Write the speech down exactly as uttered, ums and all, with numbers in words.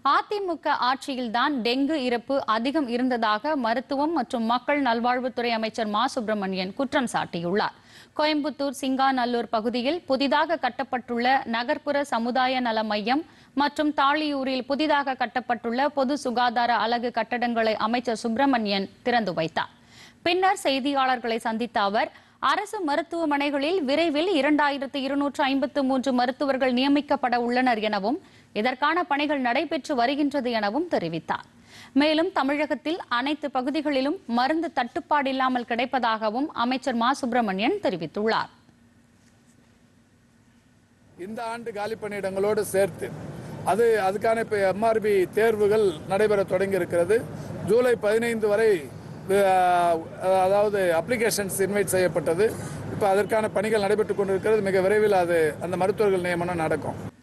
AIADMK ஆட்சியில்தான் dengue இறப்பு அதிகம் இருந்ததாக மருத்துவம் மற்றும் மக்கள் நல்வாழ்வுத்துறை அமைச்சர் மா சுப்பிரமணியன் குற்றம் சாட்டியுள்ளார். கோயம்புத்தூர் சிங்காநல்லூர் பகுதியில் புதிதாக கட்டப்பட்டுள்ள நகர்ப்புற சமுதாய நல மையம் மற்றும் தாளியூரில் புதிதாக கட்டப்பட்டுள்ள பொது சுகாதார அலகு கட்டடங்களை அமைச்சர் சுப்பிரமணியன் திறந்து வைத்தார். பின்னர் செய்தியாளர்களை சந்தித்த அவர், அரசு மருத்துவமனைகளில் விரைவில் இரண்டாயிரத்து இருநூற்று ஐம்பத்து மூன்று மருத்துவர்கள் நியமிக்கப்பட உள்ளனர் எனவும் இதற்கான பணிகள் நடைபெற்று வருகின்றது எனவும் தெரிவித்தார். மேலும் தமிழகத்தில் அனைத்து பகுதிகளிலும் மருந்து தட்டுப்பாடு இல்லாமல் கிடைப்பதாகவும் அமைச்சர் மா சுப்பிரமணியன் தெரிவித்துள்ளார். இந்த ஆண்டு காலி பணியிடங்களோடு சேர்த்து அது அதுக்கான இப்போ எம்ஆர்பி தேர்வுகள் நடைபெற தொடங்கி இருக்கிறது. ஜூலை பதினைந்து வரை அதாவது அப்ளிகேஷன்ஸ் இன்வைட் செய்யப்பட்டது. இப்போ அதற்கான பணிகள் நடைபெற்றுக் கொண்டிருக்கிறது. மிக விரைவில் அது அந்த மருத்துவர்கள் நியமனம் நடக்கும்.